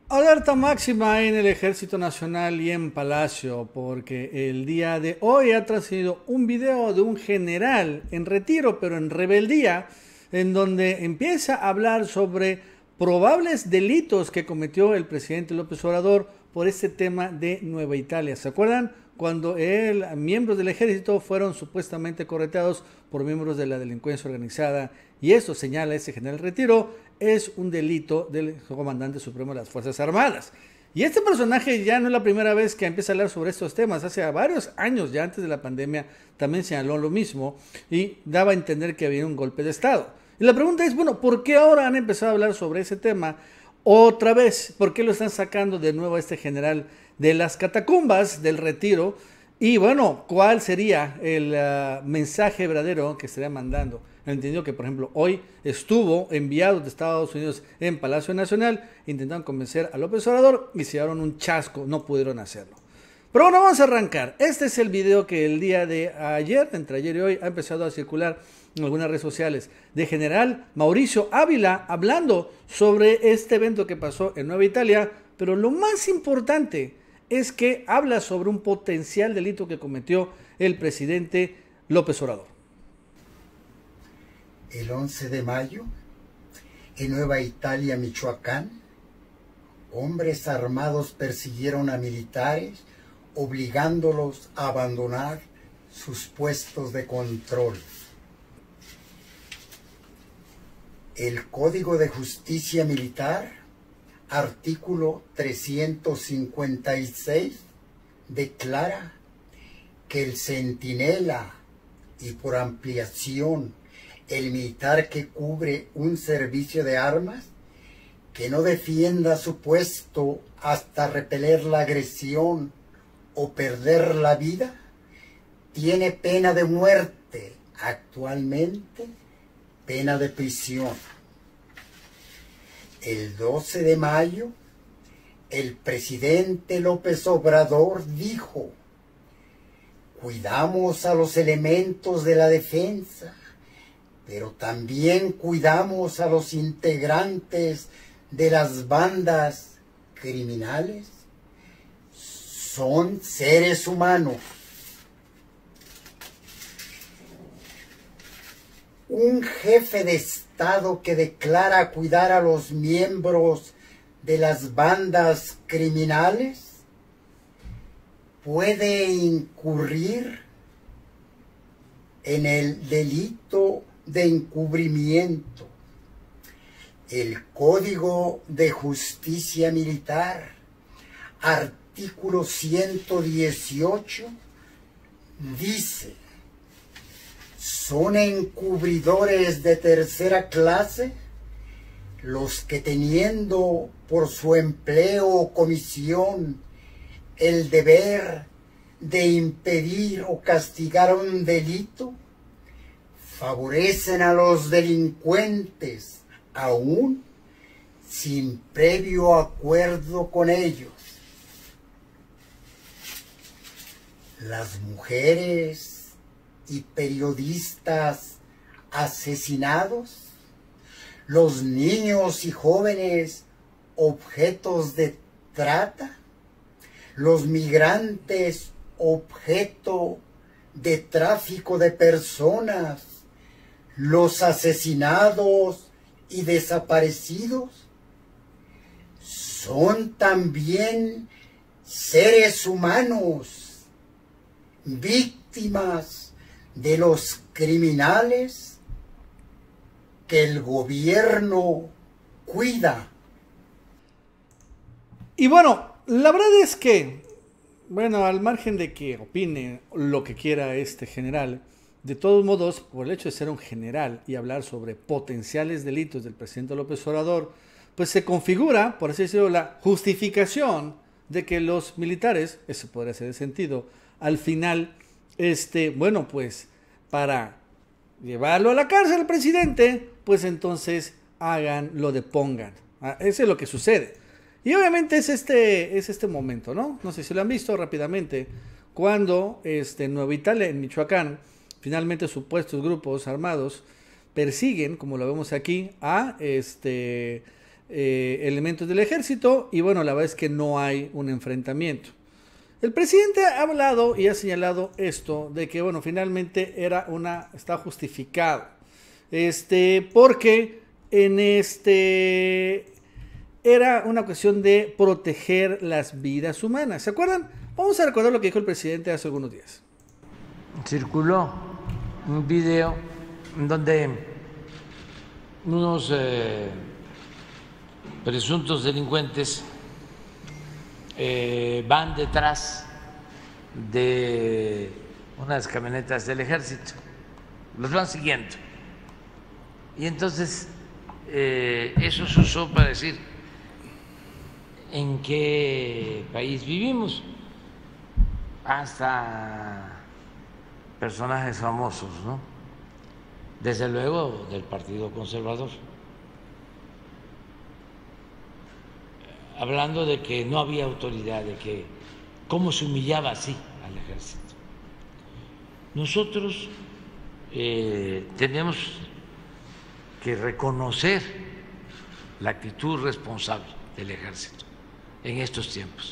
Alerta máxima en el Ejército Nacional y en Palacio, porque el día de hoy ha trascendido un video de un general en retiro, pero en rebeldía, en donde empieza a hablar sobre probables delitos que cometió el presidente López Obrador por este tema de Nueva Italia. ¿Se acuerdan? Cuando miembros del ejército fueron supuestamente correteados por miembros de la delincuencia organizada, y esto, señala ese general retiro, es un delito del comandante supremo de las Fuerzas Armadas. Y este personaje ya no es la primera vez que empieza a hablar sobre estos temas. Hace varios años, ya antes de la pandemia, también señaló lo mismo y daba a entender que había un golpe de Estado. Y la pregunta es, bueno, ¿por qué ahora han empezado a hablar sobre ese tema otra vez? ¿Por qué lo están sacando de nuevo a este general de las catacumbas del retiro? Y bueno, ¿cuál sería el mensaje verdadero que estaría mandando? Entendido que, por ejemplo, hoy estuvo enviado de Estados Unidos en Palacio Nacional, intentaron convencer a López Obrador y se llevaron un chasco, no pudieron hacerlo. Pero bueno, vamos a arrancar. Este es el video que el día de ayer, entre ayer y hoy, ha empezado a circular en algunas redes sociales, de general Mauricio Ávila hablando sobre este evento que pasó en Nueva Italia, pero lo más importante es que habla sobre un potencial delito que cometió el presidente López Obrador. El 11 de mayo, en Nueva Italia, Michoacán, hombres armados persiguieron a militares, obligándolos a abandonar sus puestos de control. El Código de Justicia Militar, artículo 356, declara que el centinela y por ampliación el militar que cubre un servicio de armas, que no defienda su puesto hasta repeler la agresión o perder la vida, tiene pena de muerte, actualmente pena de prisión. El 12 de mayo, el presidente López Obrador dijo: cuidamos a los elementos de la defensa, pero también cuidamos a los integrantes de las bandas criminales. Son seres humanos. Un jefe de Estado que declara cuidar a los miembros de las bandas criminales puede incurrir en el delito de encubrimiento. El Código de Justicia Militar, artículo 118, dice: son encubridores de tercera clase los que, teniendo por su empleo o comisión el deber de impedir o castigar un delito, favorecen a los delincuentes, aún sin previo acuerdo con ellos. Las mujeres y periodistas asesinados, los niños y jóvenes objetos de trata, los migrantes objeto de tráfico de personas, los asesinados y desaparecidos, son también seres humanos, víctimas de los criminales que el gobierno cuida. Y bueno, la verdad es que, bueno, al margen de que opine lo que quiera este general, de todos modos, por el hecho de ser un general y hablar sobre potenciales delitos del presidente López Obrador, pues se configura, por así decirlo, la justificación de que los militares, eso podría ser el sentido, al final, bueno, pues para llevarlo a la cárcel al presidente, pues entonces hagan lo depongan. Eso es lo que sucede. Y obviamente es este momento, ¿no? No sé si lo han visto rápidamente, cuando en Nueva Italia, en Michoacán, finalmente supuestos grupos armados persiguen, como lo vemos aquí, a elementos del ejército y bueno, la verdad es que no hay un enfrentamiento. El presidente ha hablado y ha señalado esto de que bueno, finalmente está justificado. Porque era una cuestión de proteger las vidas humanas. ¿Se acuerdan? Vamos a recordar lo que dijo el presidente hace algunos días. Circuló un video donde unos presuntos delincuentes van detrás de unas camionetas del ejército, los van siguiendo. Y entonces eso se usó para decir en qué país vivimos. Hasta personajes famosos, ¿no? Desde luego del Partido Conservador, hablando de que no había autoridad, de que cómo se humillaba así al ejército. Nosotros tenemos que reconocer la actitud responsable del ejército en estos tiempos.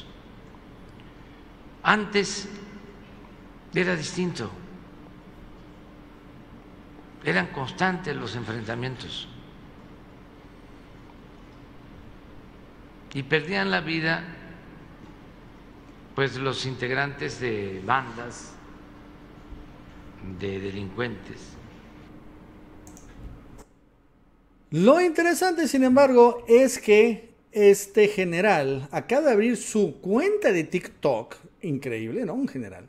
Antes era distinto, eran constantes los enfrentamientos y perdían la vida pues los integrantes de bandas de delincuentes. Lo interesante, sin embargo, es que este general acaba de abrir su cuenta de TikTok, increíble, ¿no? Un general.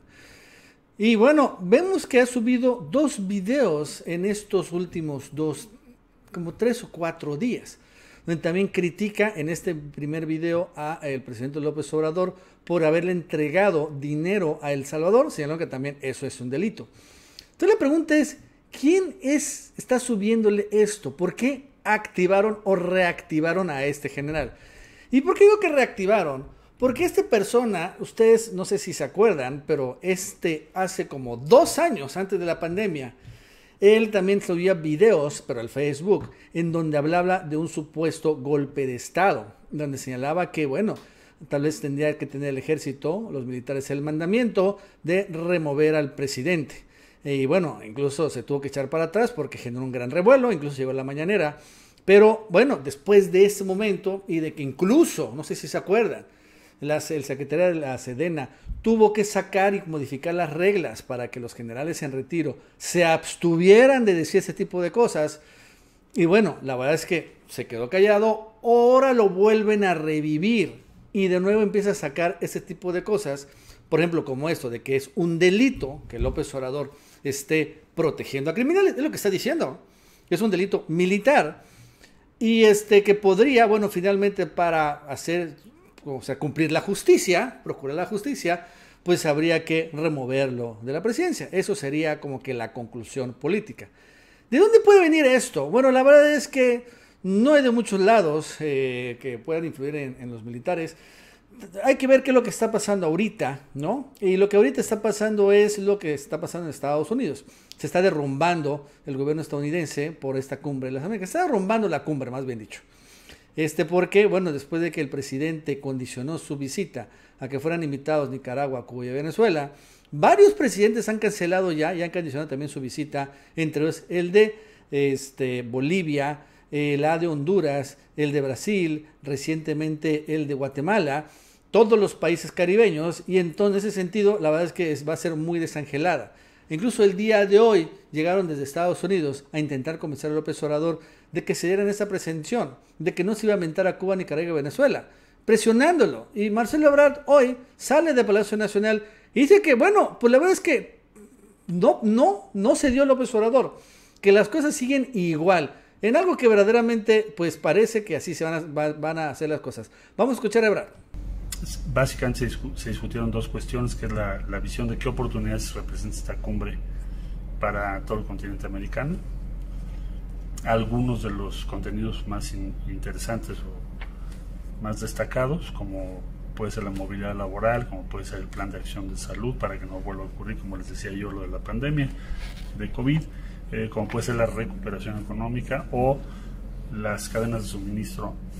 Y bueno, vemos que ha subido 2 videos en estos últimos como 3 o 4 días, donde también critica en este primer video al presidente López Obrador por haberle entregado dinero a El Salvador, señalando que también eso es un delito. Entonces la pregunta es, ¿quién está subiéndole esto? ¿Por qué activaron o reactivaron a este general? ¿Y por qué digo que reactivaron? Porque esta persona, ustedes no sé si se acuerdan, pero hace como 2 años antes de la pandemia, él también subía videos, pero al Facebook, en donde hablaba de un supuesto golpe de Estado, donde señalaba que, bueno, tal vez tendría que tener el ejército, los militares, el mandamiento de remover al presidente. Y bueno, incluso se tuvo que echar para atrás porque generó un gran revuelo, incluso llegó a la mañanera. Pero bueno, después de ese momento y de que incluso, no sé si se acuerdan, el secretario de la Sedena tuvo que sacar y modificar las reglas para que los generales en retiro se abstuvieran de decir ese tipo de cosas. Y bueno, la verdad es que se quedó callado, ahora lo vuelven a revivir y de nuevo empieza a sacar ese tipo de cosas, por ejemplo, como esto de que es un delito que López Obrador esté protegiendo a criminales, es lo que está diciendo, es un delito militar y que podría, bueno, finalmente para cumplir la justicia, procurar la justicia, pues habría que removerlo de la presidencia. Eso sería como que la conclusión política. ¿De dónde puede venir esto? Bueno, la verdad es que no hay de muchos lados que puedan influir en los militares. Hay que ver qué es lo que está pasando ahorita, ¿no? Y lo que ahorita está pasando es lo que está pasando en Estados Unidos. Se está derrumbando el gobierno estadounidense por esta cumbre de las Américas. Está derrumbando la cumbre, más bien dicho. Porque, bueno, después de que el presidente condicionó su visita a que fueran invitados Nicaragua, Cuba y Venezuela, varios presidentes han cancelado ya y han condicionado también su visita, entre ellos el de Bolivia, la de Honduras, el de Brasil, recientemente el de Guatemala, todos los países caribeños, y entonces en ese sentido la verdad es que va a ser muy desangelada. Incluso el día de hoy llegaron desde Estados Unidos a intentar convencer a López Obrador de que se dieran esa presención, de que no se iba a mentar a Cuba, Nicaragua y Venezuela, presionándolo. Y Marcelo Ebrard hoy sale de Palacio Nacional y dice que, bueno, pues la verdad es que no se dio López Obrador, que las cosas siguen igual, en algo que verdaderamente pues parece que así van a hacer las cosas. Vamos a escuchar a Ebrard. Básicamente se discutieron 2 cuestiones, que es la visión de qué oportunidades representa esta cumbre para todo el continente americano, algunos de los contenidos más interesantes o más destacados, como puede ser la movilidad laboral, como puede ser el plan de acción de salud para que no vuelva a ocurrir, como les decía yo, lo de la pandemia de COVID, como puede ser la recuperación económica o las cadenas de suministro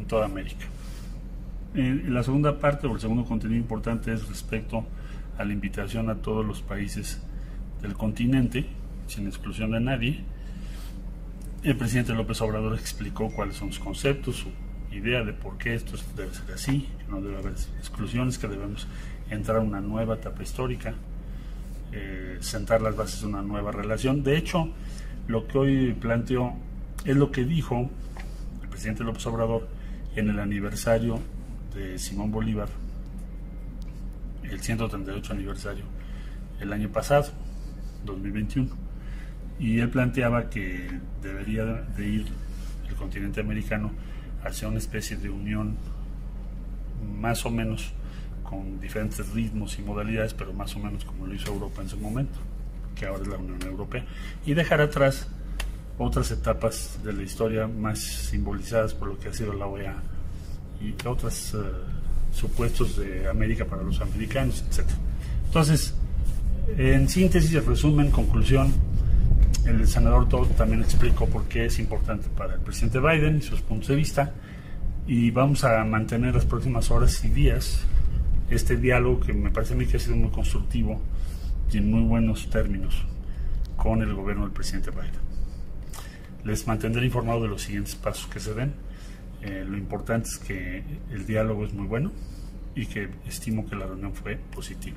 en toda América. La segunda parte o el segundo contenido importante es respecto a la invitación a todos los países del continente, sin exclusión de nadie. El presidente López Obrador explicó cuáles son sus conceptos, su idea de por qué esto debe ser así, que no debe haber exclusiones, que debemos entrar a una nueva etapa histórica, sentar las bases de una nueva relación. De hecho, lo que hoy planteó es lo que dijo el presidente López Obrador en el aniversario de Simón Bolívar, el 138 aniversario, el año pasado, 2021, y él planteaba que debería de ir el continente americano hacia una especie de unión más o menos con diferentes ritmos y modalidades, pero más o menos como lo hizo Europa en su momento, que ahora es la Unión Europea, y dejar atrás otras etapas de la historia más simbolizadas por lo que ha sido la OEA y otros supuestos de América para los americanos, etc. Entonces, en síntesis, en resumen, conclusión, el senador Todd también explicó por qué es importante para el presidente Biden y sus puntos de vista, y vamos a mantener las próximas horas y días este diálogo que me parece a mí que ha sido muy constructivo y en muy buenos términos con el gobierno del presidente Biden. Les mantendré informado de los siguientes pasos que se den. Lo importante es que el diálogo es muy bueno y que estimo que la reunión fue positiva.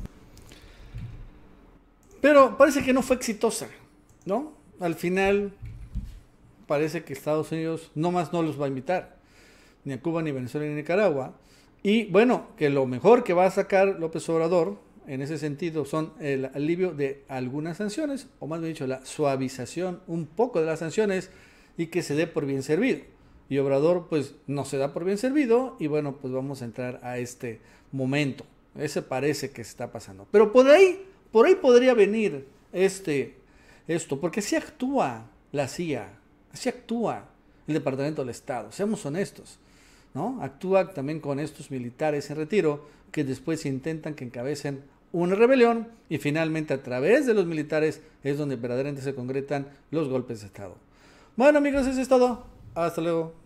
Pero parece que no fue exitosa, ¿no? Al final parece que Estados Unidos no los va a invitar, ni a Cuba, ni a Venezuela, ni a Nicaragua. Y bueno, que lo mejor que va a sacar López Obrador en ese sentido son el alivio de algunas sanciones, o más bien dicho, la suavización un poco de las sanciones, y que se dé por bien servido. Y Obrador pues no se da por bien servido, y bueno, pues vamos a entrar a este momento. Ese parece que se está pasando. Pero por ahí podría venir esto, porque así actúa la CIA, así actúa el Departamento del Estado, seamos honestos, ¿no? Actúa también con estos militares en retiro que después intentan que encabecen una rebelión, y finalmente a través de los militares es donde verdaderamente se concretan los golpes de Estado. Bueno, amigos, eso es todo. Hasta luego.